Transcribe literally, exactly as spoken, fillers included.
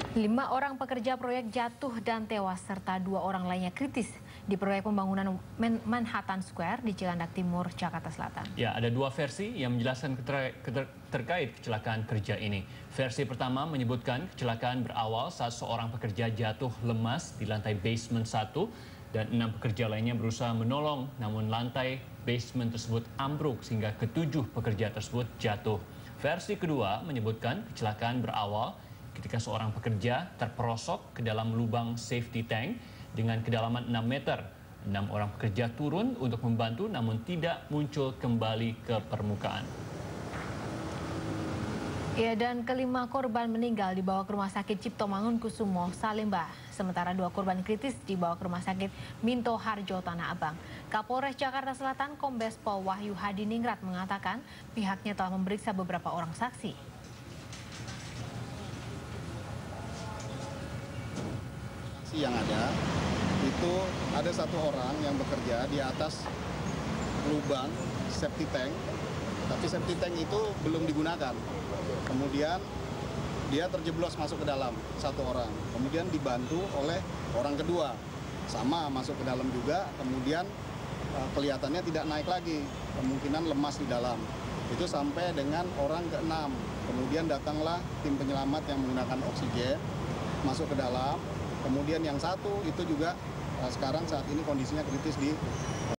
Lima orang pekerja proyek jatuh dan tewas serta dua orang lainnya kritis di proyek pembangunan Manhattan Square di Cilandak Timur, Jakarta Selatan. Ya, ada dua versi yang menjelaskan keter keter terkait kecelakaan kerja ini. Versi pertama menyebutkan kecelakaan berawal saat seorang pekerja jatuh lemas di lantai basement satu dan enam pekerja lainnya berusaha menolong, namun lantai basement tersebut ambruk sehingga ketujuh pekerja tersebut jatuh. Versi kedua menyebutkan kecelakaan berawal ketika seorang pekerja terperosok ke dalam lubang safety tank dengan kedalaman enam meter. Enam orang pekerja turun untuk membantu namun tidak muncul kembali ke permukaan. Ya, dan kelima korban meninggal dibawa ke Rumah Sakit Cipto Mangunkusumo, Salemba. Sementara dua korban kritis dibawa ke Rumah Sakit Minto Harjo, Tanah Abang. Kapolres Jakarta Selatan Kombes Pol Wahyu Hadiningrat mengatakan pihaknya telah memeriksa beberapa orang saksi. Yang ada itu ada satu orang yang bekerja di atas lubang septic tank, tapi septic tank itu belum digunakan. Kemudian dia terjeblos masuk ke dalam, satu orang. Kemudian dibantu oleh orang kedua, sama masuk ke dalam juga. Kemudian kelihatannya tidak naik lagi, kemungkinan lemas di dalam. Itu sampai dengan orang keenam. Kemudian datanglah tim penyelamat yang menggunakan oksigen masuk ke dalam. Kemudian yang satu itu juga sekarang saat ini kondisinya kritis di